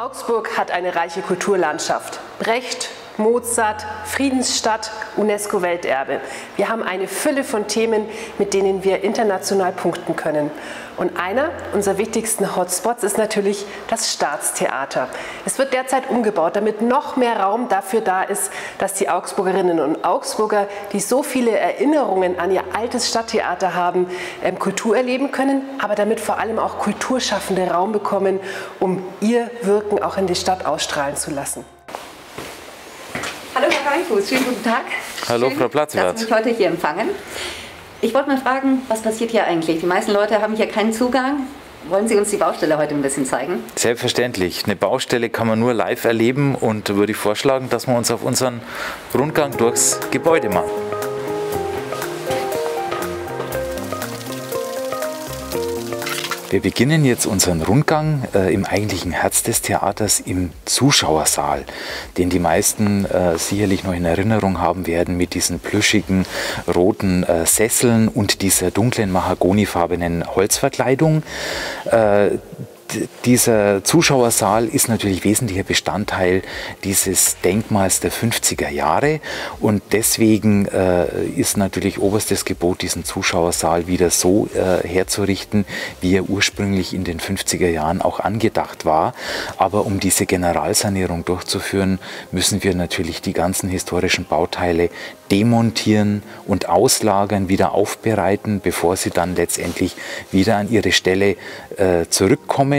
Augsburg hat eine reiche Kulturlandschaft. Brecht, Mozart, Friedensstadt, UNESCO-Welterbe. Wir haben eine Fülle von Themen, mit denen wir international punkten können. Und einer unserer wichtigsten Hotspots ist natürlich das Staatstheater. Es wird derzeit umgebaut, damit noch mehr Raum dafür da ist, dass die Augsburgerinnen und Augsburger, die so viele Erinnerungen an ihr altes Stadttheater haben, Kultur erleben können, aber damit vor allem auch Kulturschaffende Raum bekommen, um ihr Wirken auch in die Stadt ausstrahlen zu lassen. Hallo Herr Reinfuß, schönen guten Tag. Hallo Schön, Frau Platzwart. dass Sie mich heute hier empfangen. Ich wollte mal fragen, was passiert hier eigentlich? Die meisten Leute haben hier keinen Zugang. Wollen Sie uns die Baustelle heute ein bisschen zeigen? Selbstverständlich. Eine Baustelle kann man nur live erleben und würde ich vorschlagen, dass wir uns auf unseren Rundgang durchs Gebäude machen. Wir beginnen jetzt unseren Rundgang im eigentlichen Herz des Theaters im Zuschauersaal, den die meisten sicherlich noch in Erinnerung haben werden mit diesen plüschigen roten Sesseln und dieser dunklen mahagonifarbenen Holzverkleidung. Dieser Zuschauersaal ist natürlich wesentlicher Bestandteil dieses Denkmals der 50er Jahre und deswegen ist natürlich oberstes Gebot, diesen Zuschauersaal wieder so herzurichten, wie er ursprünglich in den 50er Jahren auch angedacht war. Aber um diese Generalsanierung durchzuführen, müssen wir natürlich die ganzen historischen Bauteile demontieren und auslagern, wieder aufbereiten, bevor sie dann letztendlich wieder an ihre Stelle zurückkommen.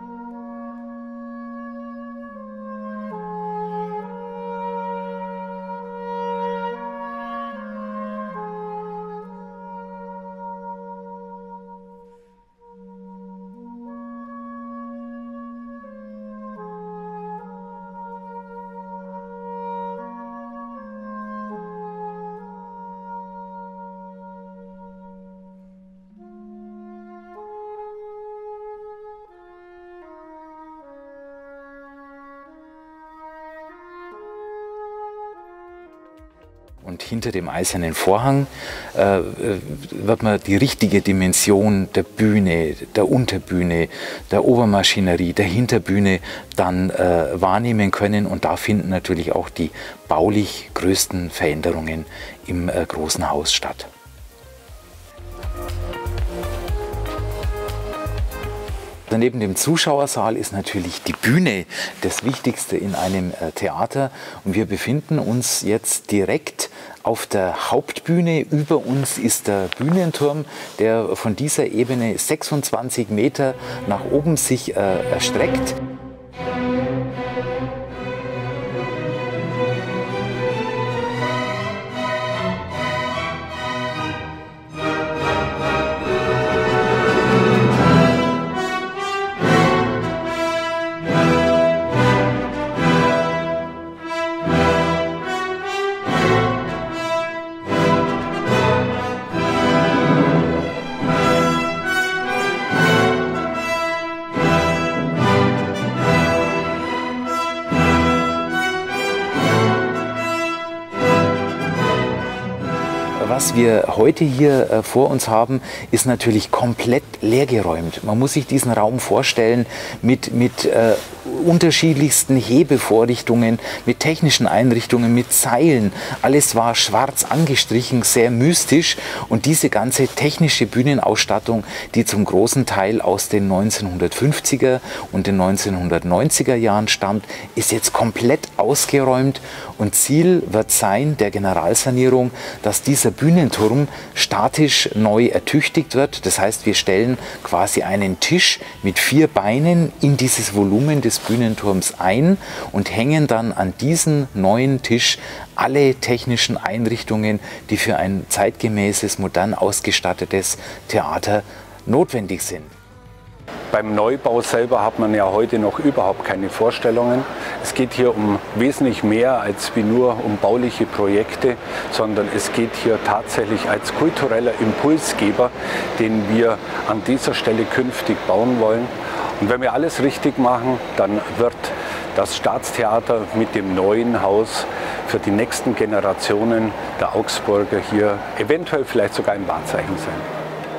Und hinter dem eisernen Vorhang wird man die richtige Dimension der Bühne, der Unterbühne, der Obermaschinerie, der Hinterbühne dann wahrnehmen können. Und da finden natürlich auch die baulich größten Veränderungen im großen Haus statt. Neben dem Zuschauersaal ist natürlich die Bühne das Wichtigste in einem Theater. Und wir befinden uns jetzt direkt auf der Hauptbühne. Über uns ist der Bühnenturm, der von dieser Ebene 26 Meter nach oben sich erstreckt. Was wir heute hier vor uns haben, ist natürlich komplett leergeräumt. Man muss sich diesen Raum vorstellen mit unterschiedlichsten Hebevorrichtungen, mit technischen Einrichtungen, mit Seilen. Alles war schwarz angestrichen, sehr mystisch. Und diese ganze technische Bühnenausstattung, die zum großen Teil aus den 1950er und den 1990er Jahren stammt, ist jetzt komplett ausgeräumt. Und Ziel wird sein, der Generalsanierung, dass dieser Bühnenturm statisch neu ertüchtigt wird. Das heißt, wir stellen quasi einen Tisch mit 4 Beinen in dieses Volumen des Bühnenturms ein und hängen dann an diesen neuen Tisch alle technischen Einrichtungen, die für ein zeitgemäßes, modern ausgestattetes Theater notwendig sind. Beim Neubau selber hat man ja heute noch überhaupt keine Vorstellungen. Es geht hier um wesentlich mehr als wie nur um bauliche Projekte, sondern es geht hier tatsächlich als kultureller Impulsgeber, den wir an dieser Stelle künftig bauen wollen. Und wenn wir alles richtig machen, dann wird das Staatstheater mit dem neuen Haus für die nächsten Generationen der Augsburger hier eventuell vielleicht sogar ein Wahrzeichen sein.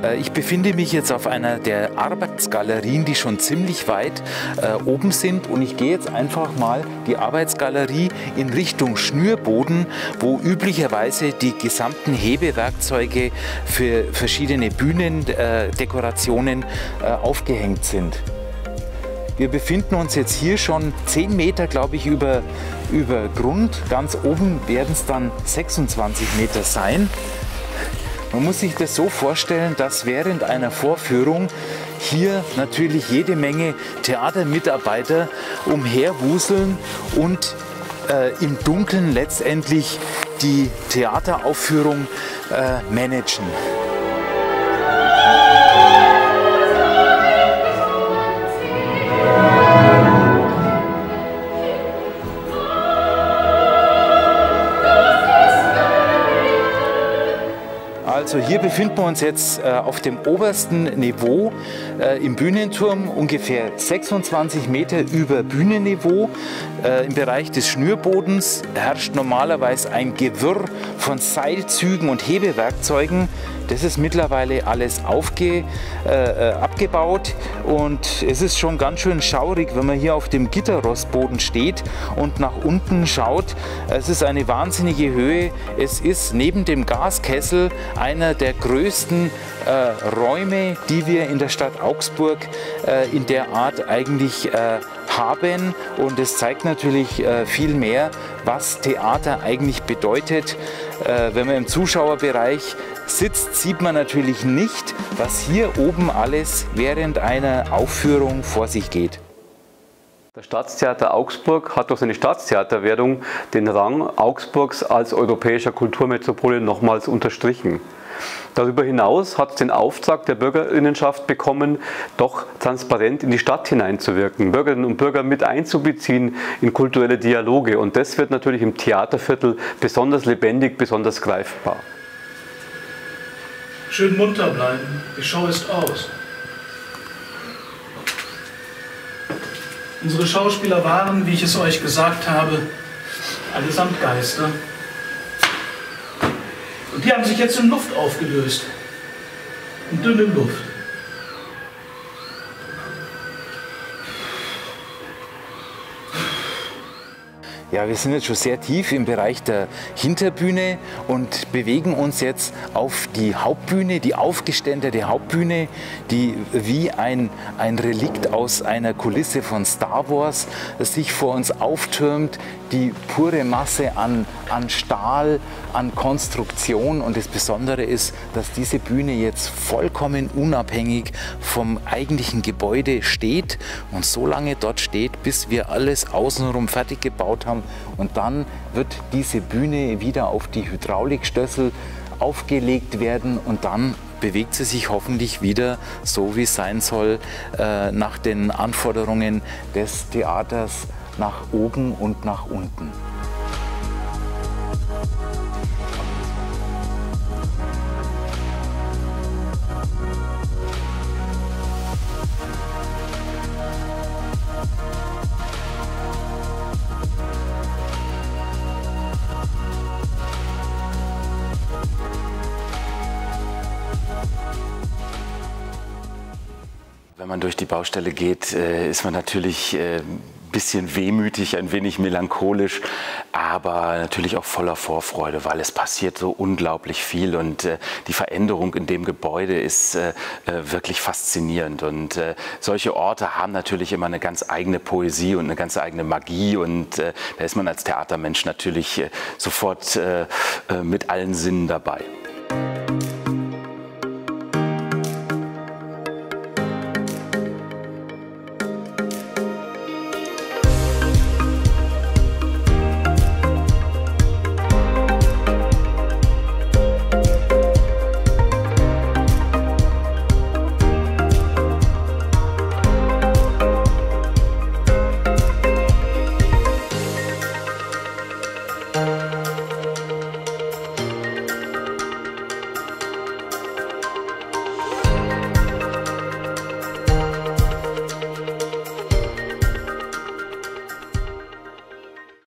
Ich befinde mich jetzt auf einer der Arbeitsgalerien, die schon ziemlich weit oben sind, und ich gehe jetzt einfach mal die Arbeitsgalerie in Richtung Schnürboden, wo üblicherweise die gesamten Hebewerkzeuge für verschiedene Bühnendekorationen aufgehängt sind. Wir befinden uns jetzt hier schon 10 Meter, glaube ich, über Grund. Ganz oben werden es dann 26 Meter sein. Man muss sich das so vorstellen, dass während einer Vorführung hier natürlich jede Menge Theatermitarbeiter umherwuseln und im Dunkeln letztendlich die Theateraufführung managen. Also hier befinden wir uns jetzt auf dem obersten Niveau im Bühnenturm, ungefähr 26 Meter über Bühnenniveau. Im Bereich des Schnürbodens herrscht normalerweise ein Gewirr von Seilzügen und Hebewerkzeugen. Das ist mittlerweile alles abgebaut, und es ist schon ganz schön schaurig, wenn man hier auf dem Gitterrostboden steht und nach unten schaut. Es ist eine wahnsinnige Höhe. Es ist neben dem Gaskessel einer der größten Räume, die wir in der Stadt Augsburg in der Art eigentlich haben, und es zeigt natürlich viel mehr, was Theater eigentlich bedeutet. Wenn man im Zuschauerbereich sitzt, sieht man natürlich nicht, was hier oben alles während einer Aufführung vor sich geht. Das Staatstheater Augsburg hat durch seine Staatstheaterwerdung den Rang Augsburgs als europäischer Kulturmetropole nochmals unterstrichen. Darüber hinaus hat es den Auftrag der Bürgerinnenschaft bekommen, doch transparent in die Stadt hineinzuwirken, Bürgerinnen und Bürger mit einzubeziehen in kulturelle Dialoge. Und das wird natürlich im Theaterviertel besonders lebendig, besonders greifbar. Schön munter bleiben, die Show ist aus. Unsere Schauspieler waren, wie ich es euch gesagt habe, allesamt Geister. Und die haben sich jetzt in Luft aufgelöst. In dünne Luft. Ja, wir sind jetzt schon sehr tief im Bereich der Hinterbühne und bewegen uns jetzt auf die Hauptbühne, die aufgeständerte Hauptbühne, die wie ein Relikt aus einer Kulisse von Star Wars sich vor uns auftürmt. Die pure Masse an Stahl, an Konstruktion, und das Besondere ist, dass diese Bühne jetzt vollkommen unabhängig vom eigentlichen Gebäude steht und so lange dort steht, bis wir alles außenrum fertig gebaut haben, und dann wird diese Bühne wieder auf die Hydraulikstößel aufgelegt werden, und dann bewegt sie sich hoffentlich wieder so, wie es sein soll, nach den Anforderungen des Theaters, nach oben und nach unten. Wenn man durch die Baustelle geht, ist man natürlich ein bisschen wehmütig, ein wenig melancholisch, aber natürlich auch voller Vorfreude, weil es passiert so unglaublich viel, und die Veränderung in dem Gebäude ist wirklich faszinierend. Und solche Orte haben natürlich immer eine ganz eigene Poesie und eine ganz eigene Magie, und da ist man als Theatermensch natürlich sofort mit allen Sinnen dabei.